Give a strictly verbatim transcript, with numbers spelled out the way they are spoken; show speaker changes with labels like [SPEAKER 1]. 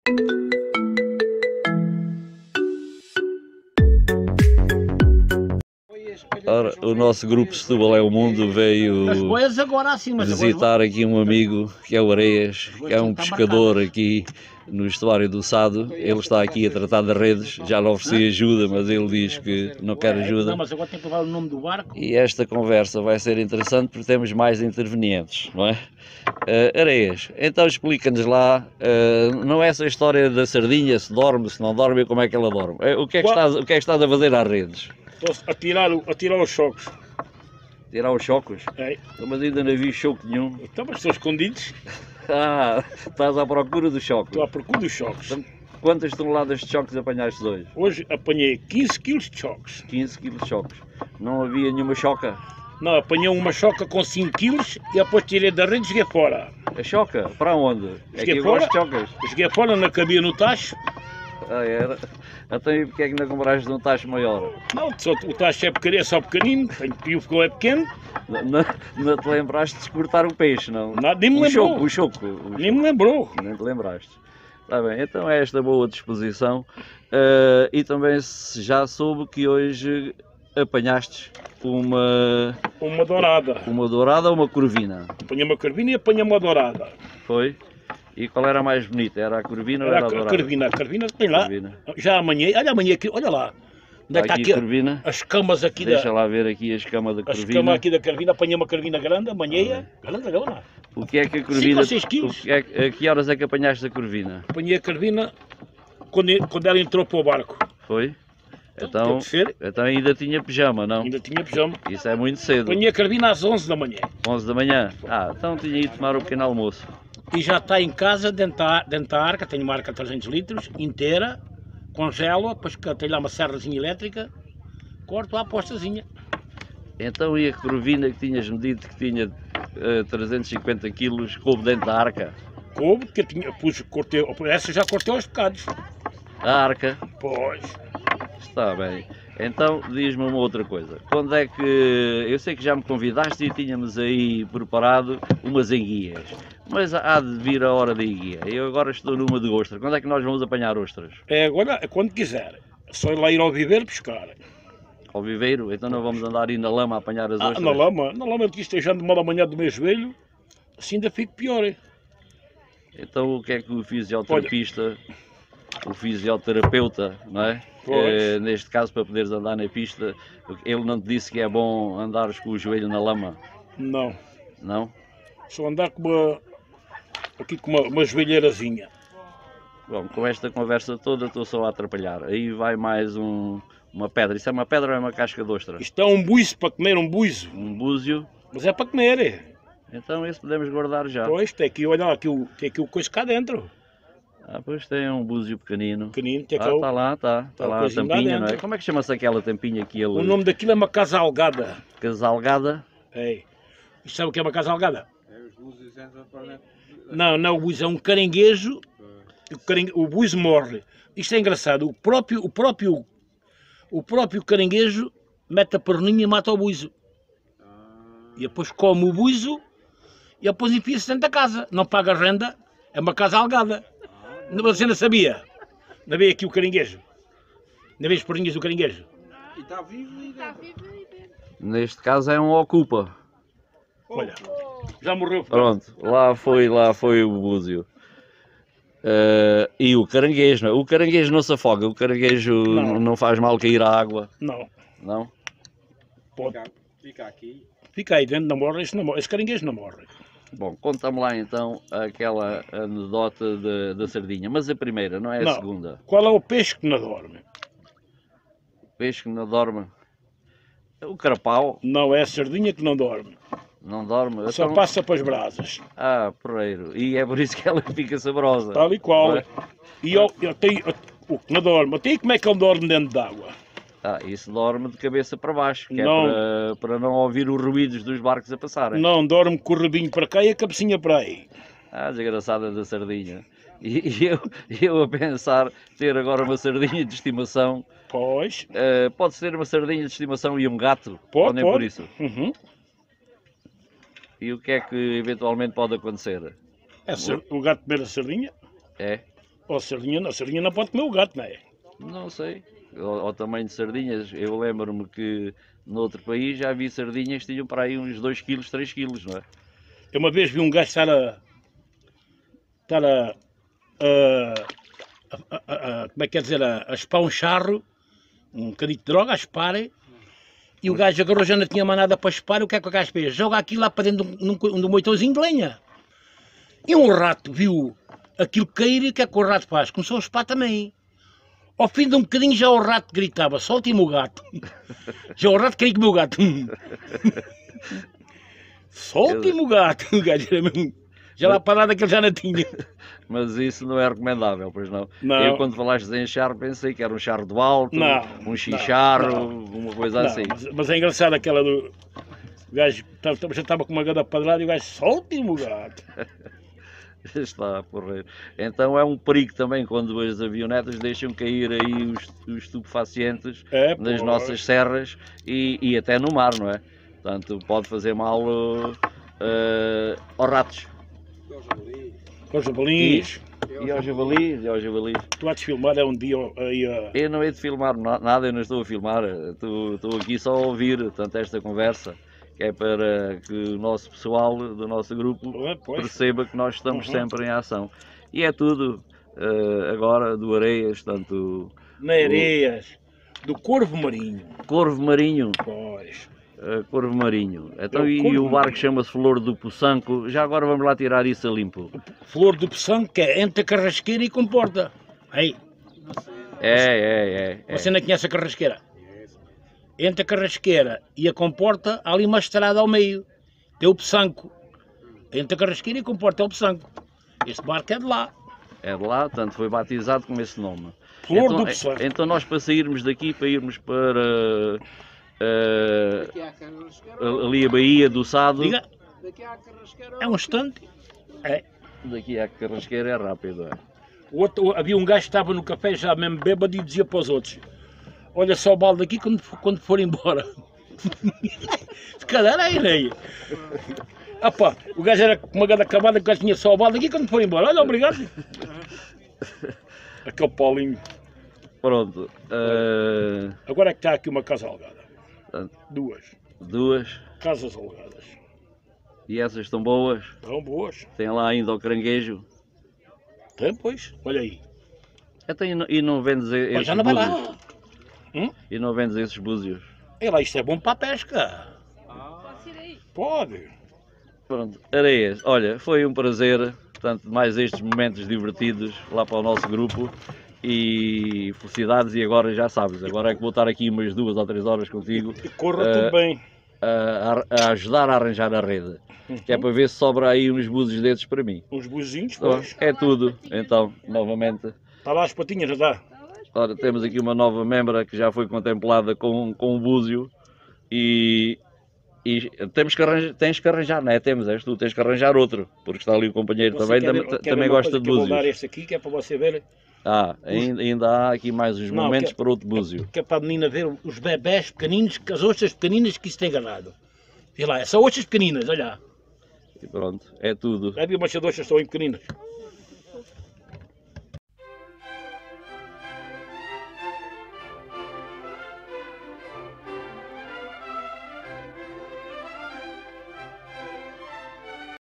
[SPEAKER 1] Ora, o nosso grupo Setúbal é o Mundo veio visitar aqui um amigo que é o Areias, que é um pescador aqui no estuário do Sado. Ele está aqui a tratar de redes, já lhe ofereci ajuda, mas ele diz que não quer ajuda.
[SPEAKER 2] Não, mas agora tem que levar o nome do barco.
[SPEAKER 1] E esta conversa vai ser interessante porque temos mais intervenientes, não é? Uh, Areias, então explica-nos lá, uh, não é essa história da sardinha, se dorme, se não dorme, como é que ela dorme. Uh, o, que é que estás, o que é que estás a fazer às redes?
[SPEAKER 2] Estou a tirar, a tirar os chocos.
[SPEAKER 1] Tirar os chocos?
[SPEAKER 2] É.
[SPEAKER 1] Mas ainda não vi choco nenhum.
[SPEAKER 2] Então, mas estão escondidos.
[SPEAKER 1] Ah, estás à procura dos chocos.
[SPEAKER 2] Estou à procura dos chocos.
[SPEAKER 1] Então, quantas toneladas de chocos apanhaste hoje?
[SPEAKER 2] Hoje apanhei quinze quilos de chocos.
[SPEAKER 1] quinze quilos de chocos. Não havia nenhuma choca?
[SPEAKER 2] Não, apanhei uma choca com cinco quilos e depois tirei da rede e joguei fora.
[SPEAKER 1] A choca? Para onde? É que eu
[SPEAKER 2] fora,
[SPEAKER 1] gosto de chocas.
[SPEAKER 2] Joguei fora, não cabia no tacho.
[SPEAKER 1] Ah, era? Então e porque é que não compraste um tacho maior?
[SPEAKER 2] Não, só, o tacho é pequenino, é só pequenino, o ficou é pequeno.
[SPEAKER 1] Não, não, não te lembraste de cortar o peixe, não?
[SPEAKER 2] Nada, nem me
[SPEAKER 1] o
[SPEAKER 2] lembrou.
[SPEAKER 1] Choco, o choco, o
[SPEAKER 2] nem choco. me lembrou.
[SPEAKER 1] Nem te lembraste. Está bem, então é esta boa disposição. Uh, e também se já soube que hoje apanhaste uma...
[SPEAKER 2] Uma dourada.
[SPEAKER 1] Uma dourada ou uma corvina?
[SPEAKER 2] Apanhei uma corvina e apanhei uma dourada.
[SPEAKER 1] Foi? E qual era a mais bonita? Era a corvina ou era a dourada?
[SPEAKER 2] A corvina, a corvina tem lá. Corvina. Já amanhã, olha amanhã aqui, olha lá.
[SPEAKER 1] Onde é que está aqui? Corvina?
[SPEAKER 2] As camas aqui
[SPEAKER 1] Deixa
[SPEAKER 2] da...
[SPEAKER 1] lá ver aqui a escama da corvina.
[SPEAKER 2] As camas aqui da corvina, apanhei uma corvina grande, amanhã, ah, grande, olha lá.
[SPEAKER 1] O que é que a corvina...
[SPEAKER 2] cinco ou seis quilos.
[SPEAKER 1] É, a que horas é que apanhaste a corvina?
[SPEAKER 2] Apanhei a corvina quando, quando ela entrou para o barco.
[SPEAKER 1] Foi? Então, então ainda tinha pijama, não?
[SPEAKER 2] Ainda tinha pijama.
[SPEAKER 1] Isso é muito cedo.
[SPEAKER 2] Apanhei a corvina às onze da manhã.
[SPEAKER 1] onze da manhã? Ah, então tinha ido tomar o pequeno almoço.
[SPEAKER 2] E já está em casa, dentro da, dentro da arca, tenho uma arca de trezentos litros, inteira, congelo-a, depois tenho lá uma serrazinha elétrica, corto a apostazinha.
[SPEAKER 1] Então e a corvina que tinhas-me dito que tinha uh, trezentos e cinquenta quilos, coube dentro da arca?
[SPEAKER 2] Coube, porque eu tinha, pus, cortei, essa já cortei aos bocados.
[SPEAKER 1] A arca?
[SPEAKER 2] Pois.
[SPEAKER 1] Está bem. Então diz-me uma outra coisa. Quando é que... Eu sei que já me convidaste e tínhamos aí preparado umas enguias. Mas há de vir a hora da enguia. Eu agora estou numa de ostra. Quando é que nós vamos apanhar ostras?
[SPEAKER 2] É agora, é quando quiser. É só ir lá ir ao viveiro pescar.
[SPEAKER 1] Ao viveiro? Então não vamos andar aí na lama a apanhar as ostras?
[SPEAKER 2] Ah, na lama? Na lama que estejando mal amanhã do meu joelho, assim ainda fico pior.
[SPEAKER 1] Então o que é que o fisioterapista... Olha, o fisioterapeuta, não é? é? Neste caso, para poderes andar na pista, ele não te disse que é bom andares com o joelho na lama?
[SPEAKER 2] Não.
[SPEAKER 1] Não?
[SPEAKER 2] Só andar com uma, aqui com uma, uma joelheirazinha.
[SPEAKER 1] Bom, com esta conversa toda estou só a atrapalhar. Aí vai mais um, uma pedra. Isso é uma pedra ou é uma casca de ostra?
[SPEAKER 2] Isto é um buizo para comer, um buizo.
[SPEAKER 1] Um búzio?
[SPEAKER 2] Mas é para comer, é?
[SPEAKER 1] Então esse podemos guardar já.
[SPEAKER 2] Pois, tem aqui, olha lá, aqui, tem aqui o coisa cá dentro.
[SPEAKER 1] Ah, pois tem um búzio pequenino.
[SPEAKER 2] Pequenino, tem
[SPEAKER 1] ah, está lá, está. Está lá a tampinha, não é? Como é que chama-se aquela tampinha que ele...
[SPEAKER 2] O nome daquilo é uma casa algada.
[SPEAKER 1] Casa algada?
[SPEAKER 2] É. E sabe o que é uma casa algada? É, os búzios entram para... Não, não, o búzio é um caranguejo. O, carangue... o búzio morre. Isto é engraçado. O próprio, o próprio, o próprio caranguejo mete a perninha e mata o búzio. E depois come o búzio e depois enfia-se dentro da casa. Não paga renda. É uma casa algada. Você não sabia? Não veio aqui o caranguejo? Não veio as perninhas do caranguejo?
[SPEAKER 3] E está vivo e está vivo.
[SPEAKER 1] Neste caso é um ocupa.
[SPEAKER 2] Olha, já morreu.
[SPEAKER 1] Pronto, lá foi, lá foi o búzio. Uh, e o caranguejo, não é? O caranguejo não se afoga, o caranguejo não, não faz mal cair à água.
[SPEAKER 2] Não.
[SPEAKER 1] Não?
[SPEAKER 2] Pode.
[SPEAKER 3] Fica, fica aqui.
[SPEAKER 2] Fica aí dentro, não morre, esse, não morre, esse caranguejo não morre.
[SPEAKER 1] Bom, conta-me lá então aquela anedota de, da sardinha, mas a primeira, não é a
[SPEAKER 2] não.
[SPEAKER 1] segunda?
[SPEAKER 2] Qual é o peixe que não dorme?
[SPEAKER 1] O peixe que não dorme? O carapau?
[SPEAKER 2] Não, é a sardinha que não dorme.
[SPEAKER 1] Não dorme?
[SPEAKER 2] Só então... passa para as brasas.
[SPEAKER 1] Ah, porreiro. E é por isso que ela fica saborosa.
[SPEAKER 2] Tal e qual.
[SPEAKER 1] É?
[SPEAKER 2] E eu, eu tenho o que não dorme. Até como é que ele dorme dentro d'água?
[SPEAKER 1] Ah, isso dorme de cabeça para baixo, que
[SPEAKER 2] não.
[SPEAKER 1] é para, para não ouvir os ruídos dos barcos a passarem.
[SPEAKER 2] Não, dorme com o rabinho para cá e a cabecinha para aí.
[SPEAKER 1] Ah, desgraçada da sardinha. E, e eu, eu a pensar ter agora uma sardinha de estimação.
[SPEAKER 2] Pois.
[SPEAKER 1] Uh, pode ser uma sardinha de estimação e um gato?
[SPEAKER 2] Pode,
[SPEAKER 1] ou nem
[SPEAKER 2] pode.
[SPEAKER 1] por isso?
[SPEAKER 2] Uhum.
[SPEAKER 1] E o que é que eventualmente pode acontecer?
[SPEAKER 2] É o gato comer a sardinha?
[SPEAKER 1] É?
[SPEAKER 2] Ou sardinha não, sardinha não pode comer o gato, não é?
[SPEAKER 1] Não sei. Ao, ao tamanho de sardinhas, eu lembro-me que noutro país já vi sardinhas que tinham para aí uns dois quilos, três quilos, não é?
[SPEAKER 2] Eu uma vez vi um gajo estar a... estar a... a, a, a, a como é que quer dizer? A, a espar um charro, um bocadinho de droga, a espar, e o gajo agarrou, já não tinha mais nada para espar, o que é que o gajo fez? Joga aquilo lá para dentro de um, de um moitãozinho de lenha. E um rato viu aquilo cair e o que é que o rato faz? Começou a espar também. Ao fim de um bocadinho já o rato gritava, solte-me o gato. Já o rato queria comer o gato. Solte-me o gato. O gajo era mesmo... Já lá parado que ele já não tinha.
[SPEAKER 1] Mas isso não é recomendável, pois não?
[SPEAKER 2] Não.
[SPEAKER 1] Eu quando falaste em charro pensei que era um charro do alto,
[SPEAKER 2] Não,
[SPEAKER 1] um xixarro,
[SPEAKER 2] não,
[SPEAKER 1] uma coisa
[SPEAKER 2] não,
[SPEAKER 1] assim.
[SPEAKER 2] Mas, mas é engraçado aquela do... O gajo já estava com uma gada padrada e o gajo, solte-me o gato.
[SPEAKER 1] Está a porrer. Então é um perigo também quando as avionetas deixam cair aí os, os estupefacientes
[SPEAKER 2] É,
[SPEAKER 1] nas
[SPEAKER 2] pois.
[SPEAKER 1] nossas serras e, e até no mar, não é? Portanto, pode fazer mal uh, uh, aos ratos.
[SPEAKER 2] Com os jabalinhos.
[SPEAKER 1] E aos javalis, e aos javalis.
[SPEAKER 2] Tu has de filmar é um dia aí a...
[SPEAKER 1] Eu não hei de filmar na- nada, eu não estou a filmar, estou, estou aqui só a ouvir, portanto, esta conversa, que é para que o nosso pessoal do nosso grupo
[SPEAKER 2] É, pois.
[SPEAKER 1] perceba que nós estamos
[SPEAKER 2] Uhum.
[SPEAKER 1] sempre em ação. E é tudo eh, agora do Areias, tanto
[SPEAKER 2] Na Areias, do Corvo Marinho.
[SPEAKER 1] Corvo Marinho,
[SPEAKER 2] Pois.
[SPEAKER 1] eh, Corvo Marinho. Então,
[SPEAKER 2] É o
[SPEAKER 1] e
[SPEAKER 2] Corvo
[SPEAKER 1] o barco
[SPEAKER 2] Marinho.
[SPEAKER 1] chama-se Flor do Poçanco, já agora vamos lá tirar isso a limpo.
[SPEAKER 2] Flor do Poçanco, que é entre a carrasqueira e comporta. Aí,
[SPEAKER 1] É, é, é. é.
[SPEAKER 2] você não conhece a carrasqueira? Entre a carrasqueira e a comporta, há ali uma estrada ao meio. Tem o Poçanco. Entre a carrasqueira e a comporta é o Poçanco. Este barco é de lá.
[SPEAKER 1] É de lá, portanto foi batizado com esse nome.
[SPEAKER 2] Flor
[SPEAKER 1] então,
[SPEAKER 2] do Poçanco.
[SPEAKER 1] então nós para sairmos daqui, para irmos para eh,
[SPEAKER 3] Daqui à Carrasqueira.
[SPEAKER 1] ali a Baía do Sado,
[SPEAKER 2] Diga,
[SPEAKER 3] Daqui à Carrasqueira.
[SPEAKER 2] é um instante. É.
[SPEAKER 1] daqui à Carrasqueira é rápido. É.
[SPEAKER 2] O outro, havia um gajo que estava no café já mesmo bêbado e dizia para os outros: olha só o balde aqui quando, quando for embora. Se calhar é ele. Ah pá, o gajo era com uma gada acabada, que o gajo tinha só o balde aqui quando for embora. Olha, obrigado. Aquele Paulinho.
[SPEAKER 1] Pronto, eh,
[SPEAKER 2] Agora é que está aqui uma casa alugada.
[SPEAKER 1] portanto,
[SPEAKER 2] Duas
[SPEAKER 1] duas,
[SPEAKER 2] casas alugadas.
[SPEAKER 1] e essas estão boas,
[SPEAKER 2] Estão boas.
[SPEAKER 1] tem lá ainda o caranguejo.
[SPEAKER 2] Tem, pois. Olha aí.
[SPEAKER 1] Então, e não- e não vendes
[SPEAKER 2] Mas
[SPEAKER 1] esses
[SPEAKER 2] já não vai
[SPEAKER 1] búzios?
[SPEAKER 2] lá. Hum?
[SPEAKER 1] E não vendes esses búzios?
[SPEAKER 2] É lá, isto é bom para a pesca.
[SPEAKER 4] Posso ir aí?
[SPEAKER 2] Pode.
[SPEAKER 1] Pronto, Areias, olha, foi um prazer, portanto, mais estes momentos divertidos lá para o nosso grupo e felicidades. E agora já sabes, agora é que vou estar aqui umas duas ou três horas contigo
[SPEAKER 2] E corra
[SPEAKER 1] Eh,
[SPEAKER 2] tudo bem.
[SPEAKER 1] a, a- a ajudar a arranjar a rede, que é
[SPEAKER 2] Uhum.
[SPEAKER 1] para ver se sobra aí uns búzios desses para mim.
[SPEAKER 2] Uns buzinhos,
[SPEAKER 1] Então,
[SPEAKER 2] pois.
[SPEAKER 1] é tudo, então, novamente.
[SPEAKER 2] Está lá as patinhas, já está.
[SPEAKER 1] Ora, temos aqui uma nova membra que já foi contemplada com, com um búzio e, e temos que arranjar, tens que arranjar, não é? Temos, és tu, tens que arranjar outro, porque está ali o companheiro
[SPEAKER 2] Você
[SPEAKER 1] também,
[SPEAKER 2] quer
[SPEAKER 1] também,
[SPEAKER 2] ver- quer ver
[SPEAKER 1] também
[SPEAKER 2] uma
[SPEAKER 1] gosta
[SPEAKER 2] coisa
[SPEAKER 1] de
[SPEAKER 2] que eu vou dar
[SPEAKER 1] búzios.
[SPEAKER 2] este aqui, que é para você ver.
[SPEAKER 1] Ah, ainda, ainda há aqui mais uns
[SPEAKER 2] Não,
[SPEAKER 1] momentos
[SPEAKER 2] que-
[SPEAKER 1] para outro búzio.
[SPEAKER 2] Que é para a menina ver os bebés pequeninos, que as ostras pequeninas que isso tem ganado. Vê lá, são ostras pequeninas, olha.
[SPEAKER 1] E pronto, é tudo.
[SPEAKER 2] Já viu umas ostras que estão aí pequeninas?